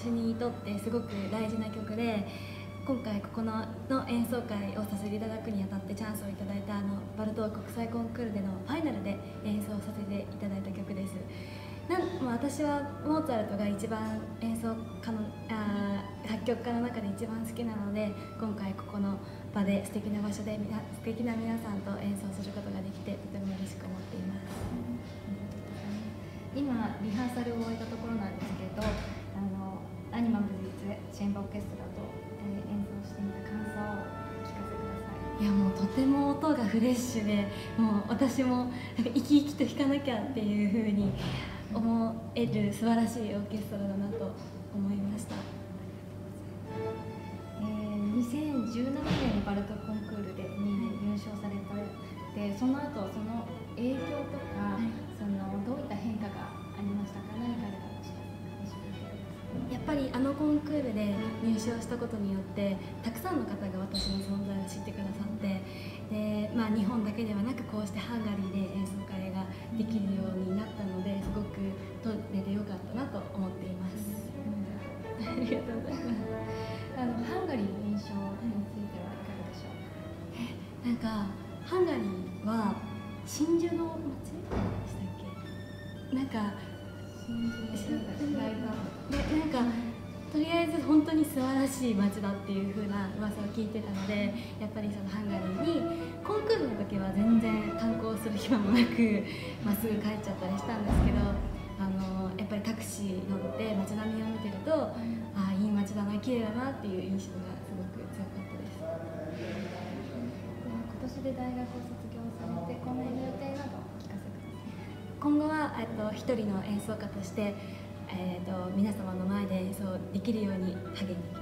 私にとってすごく大事な曲で、今回ここの演奏会をさせていただくにあたってチャンスをいただいたバルトーク国際コンクールでのファイナルで演奏させていただいた曲です。私はモーツァルトが一番作曲家の中で一番好きなので、今回ここの場で素敵な場所で素敵な皆さんと演奏することができてとても嬉しく思っています。 今リハーサルを終えたところなんですけど、アニマルズチェンバーオーケストラと演奏してみた感想をお聞かせください。 いや、もうとても音がフレッシュで、もう私も生き生きと弾かなきゃっていう風に思える素晴らしいオーケストラだなと思いました。 2017年にバルトコンクールで2位入賞されて、その後その影響とか、どういった変化がありましたか？何かあれば教えてほしいです。 やっぱりコンクールで入賞したことによってたくさんの方が私の存在を知ってくださって、で、日本だけではなくこうしてハンガリーで演奏会ができるようになったので、すごく取れてよかったなと思っています。ありがとうございます。 ハンガリーの印象についてはいかがでしょう？ なんかハンガリーは真珠の街でしたっけ？なんかとりあえず本当に素晴らしい街だっていう風な噂を聞いてたので、やっぱりそのハンガリーにコンクールの時は全然観光する暇もなくまっすぐ帰っちゃったりしたんですけど、やっぱりタクシー乗って街並みを見てると、ああいい街だな、綺麗だなっていう印象がすごく強かったです。 今年で大学を卒業されて、今後の予定などお聞かせください。 今後は一人の演奏家として、皆様の前で演奏できるように励んでいきます。